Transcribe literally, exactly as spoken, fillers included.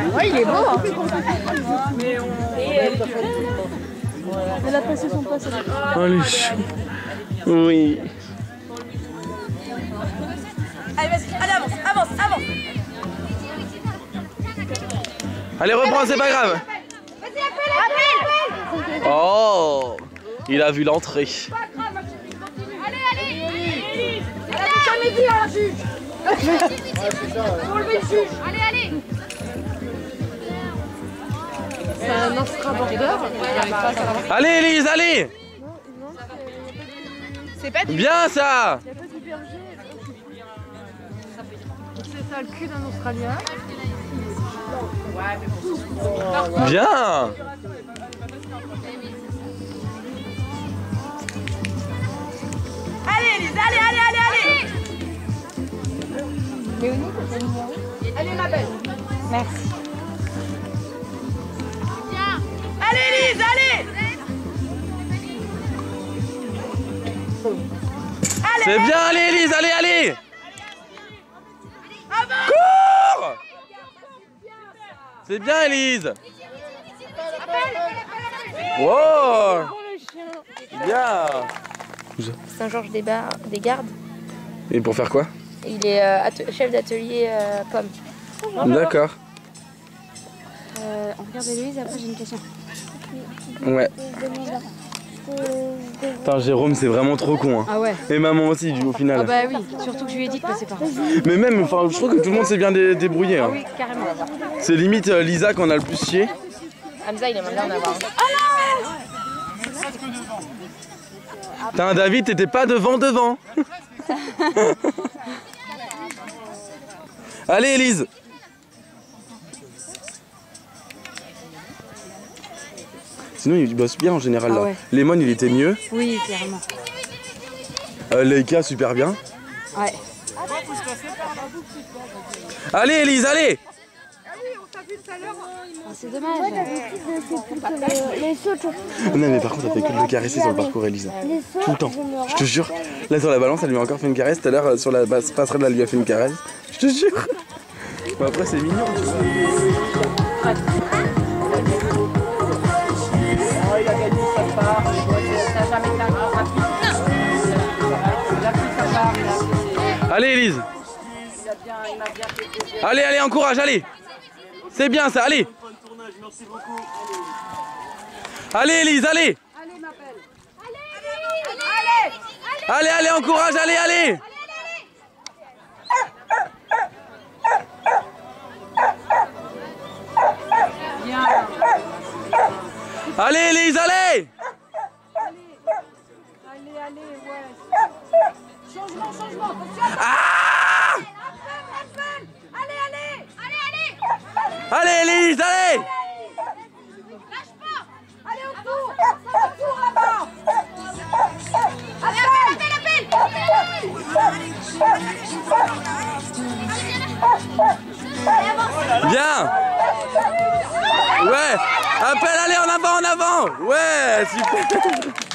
Ouais, il est beau. Hein. Elle a passé son passe. Oh, les chou. Oui. Allez, vas-y, allez, avance, avance, avance. Allez, reprends, c'est pas grave. Vas-y, appelle, appelle. Oh, il a vu l'entrée. Allez, allez. Elle a jamais vu un juge. Faut lever le juge. Allez, allez. C'est un instra border. Allez, Elise, allez. C'est pas du Bien ça. Il n'y a pas du berger. C'est ça le cul d'un Australien. Bien. Allez, Elise, allez, allez, allez, allez. Léonie, t'as le numéro? Allez, ma belle. Merci. Allez, Elise, allez. Allez. C'est bien, allez, Elise, allez, allez. Avance. Cours. C'est bien, Elise. Wow. Bien. Saint-Georges des, Bar des Gardes. Et pour faire quoi? Il est euh, chef d'atelier euh, pommes. D'accord. Euh, on regarde Héloïse, après j'ai une question. Ouais. Putain, Jérôme, c'est vraiment trop con. Hein. Ah ouais. Et maman aussi, du, au final. Ah bah oui, surtout que je lui ai dit de passer par là. Mais même, enfin, je trouve que tout le monde s'est bien dé débrouillé. Hein. Ah oui, carrément. C'est limite euh, Lisa qu'on a le plus chié. Hamza, il aimerait bien en avoir un. Putain, David, t'étais pas devant, devant. Allez, Elise. Sinon, il bosse bien en général. Ah là. ouais. Lemon, il était mieux. Oui, clairement. Euh, Leica, super bien. Ouais. Allez, Elise, allez. Oh, c'est dommage. Les sauts. Non, mais par contre, elle fait que de le caresser sur le parcours, Elise. Tout le temps. Je te jure. Là, sur la balance, elle lui a encore fait une caresse. Tout à l'heure, sur la passerelle, elle lui a fait une caresse. Je te jure. Bon, après, c'est mignon. Tu vois. Il a gagné sa part. Ça n'a jamais été un grand rapide. Il a pris sa part. Il a apprécié. Allez, Elise. Il a bien, il m'a bien fait plaisir. Allez, allez, encourage, allez. C'est bien ça, allez. Allez, Elise, allez. Allez, ma belle. Allez, allez, allez. Allez, allez, encourage, allez, allez. Bien. Allez, Elise, allez. Allez, allez, ouais. Changement, changement. Attention. Ah. Appelle, allez, allez. Allez, allez. Allez, Elise, allez. Lâche pas. Allez, autour. Ça va autour là-bas. Appelle, appelle, appelle. Bien. Ouais. Appelle, allez, en avant, en avant. Ouais, super.